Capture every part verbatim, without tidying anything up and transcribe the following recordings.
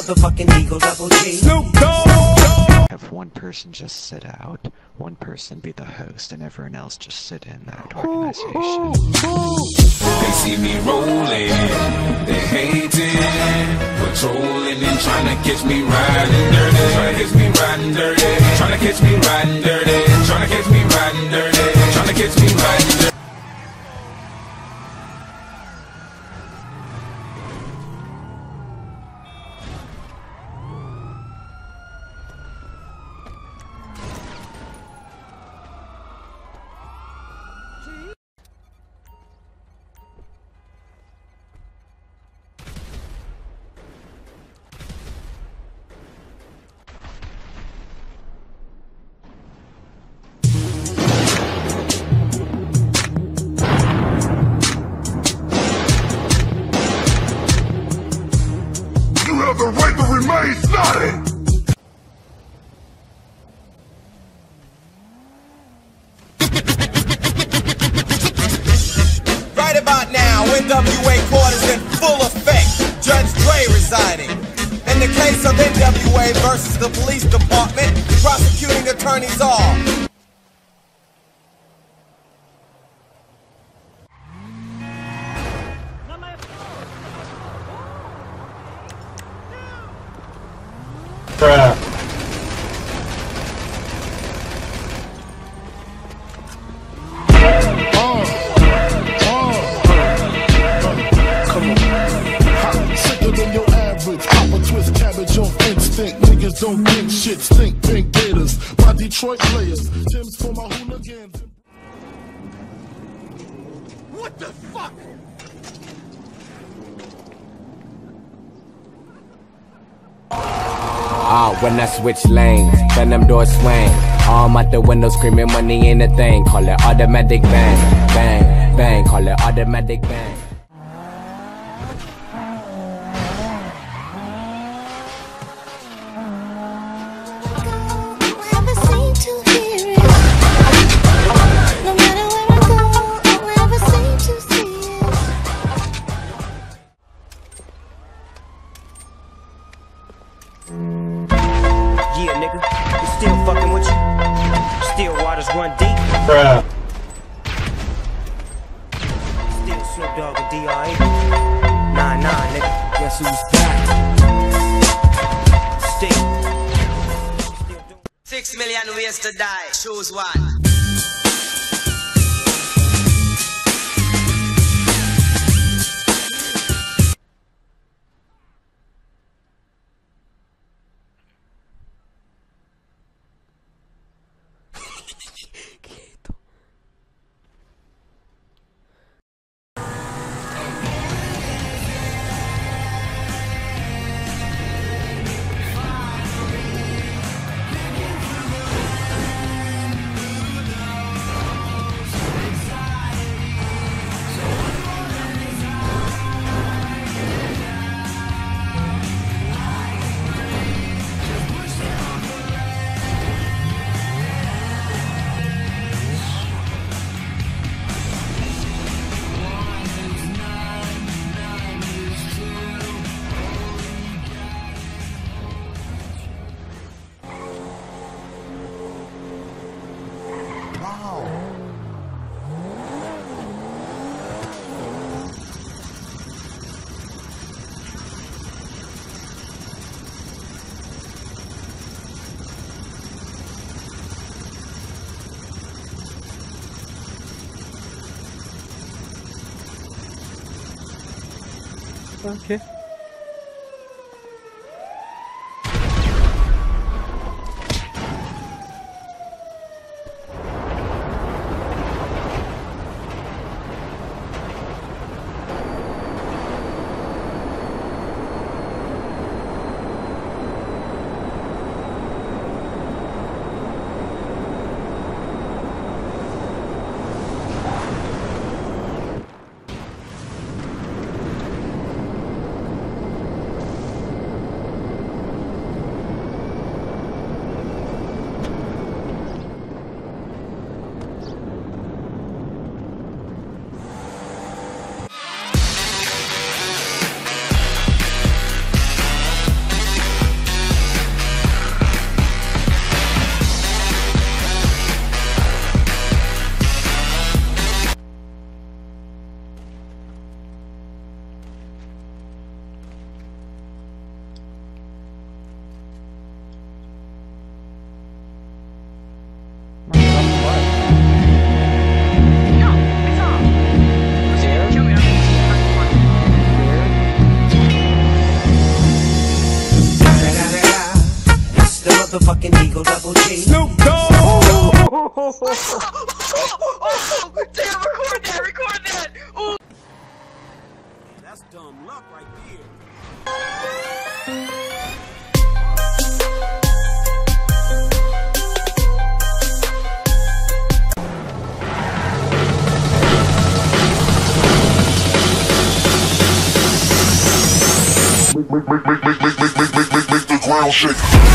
motherfucking Eagle Double G. Snoop Dogg! Have one person just sit out, one person be the host, and everyone else just sit in that organization. They see me rolling, they hating, patrolling and trying to catch me riding dirty, trying to catch me riding dirty, trying to catch me riding dirty, trying to catch me riding dirty, trying to catch me riding dirty. The right to remain silent! Right about now, N W A court is in full effect. Judge Dre resigning. In the case of N W A versus the police department, prosecuting attorneys are Bruh. Uh, uh, uh, come on. Hot, sicker than your average. Pop a twist cabbage off instinct. Niggas don't think shit, stink pink gators. My Detroit players. Tim's for my hooligans. what the fuck? Ah, when I switch lanes, then them doors swing. Arm out the window screaming money ain't a thing. Call it automatic bang, bang, bang. Call it automatic bang. Yeah, nigga, we still fucking with you. Still waters run deep. Bruh. Still Snoop Dogg and D R E. Nah, nah, nigga. Guess who's back? Still. Still doing Six million ways to die. Choose one. Okay. motherfucking Eagle Double G. Snoop Dogg. Damn, record that, record that. Ooh. That's dumb luck right there. Make, make, make, make, make, make, make, make, make, make the ground shake.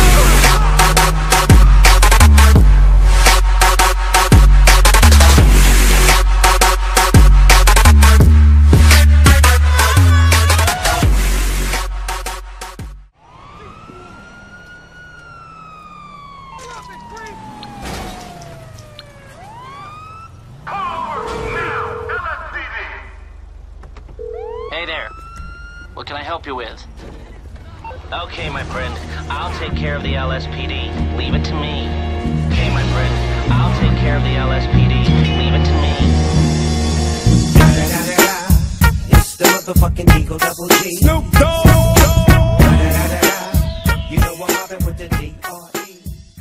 Hey there. What can I help you with? Okay, my friend. I'll take care of the L S P D. Leave it to me. Okay, my friend. I'll take care of the L S P D. Leave it to me. It's the motherfucking Eagle Double G. Snoop Dogg. You know I'm mobbing with the D R E.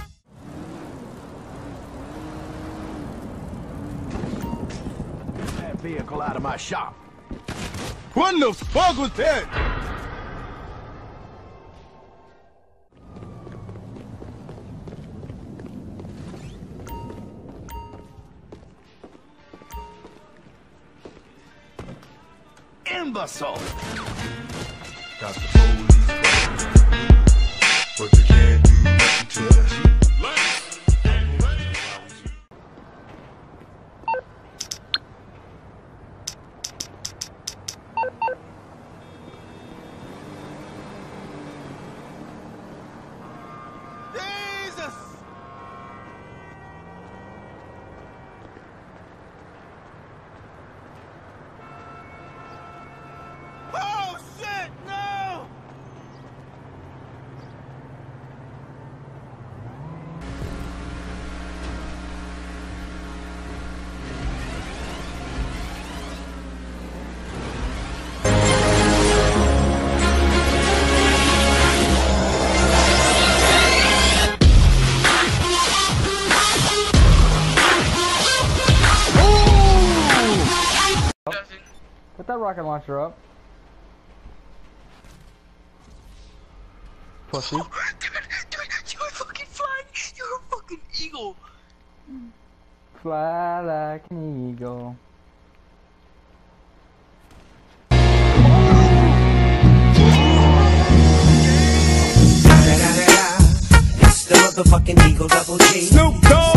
That vehicle out of my shop. What the fuck was that? Imbecile! Got the police, but they can't do nothing to us. Jesus! Oh shit, no! Put that rocket launcher up. Pussy. Dude, dude, you're fucking flying. You're a fucking eagle. Fly like an eagle. It's the motherfucking Eagle Double G. Snoop Dogg.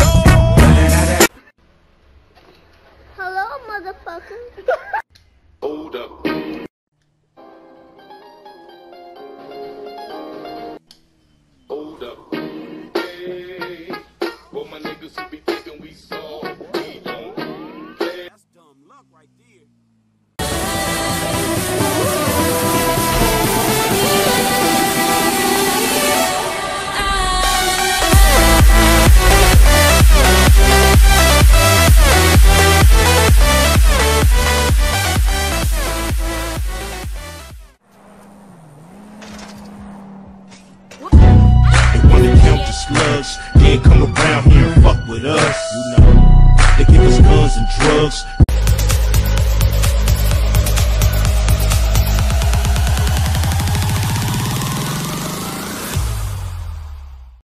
Hello, motherfucker. Hold up. Hold up. Hey, well, my niggas who be thinking we saw, we don't. That's dumb luck right there. Slugs, they ain't come around here and fuck with us, you know. They give us guns and drugs,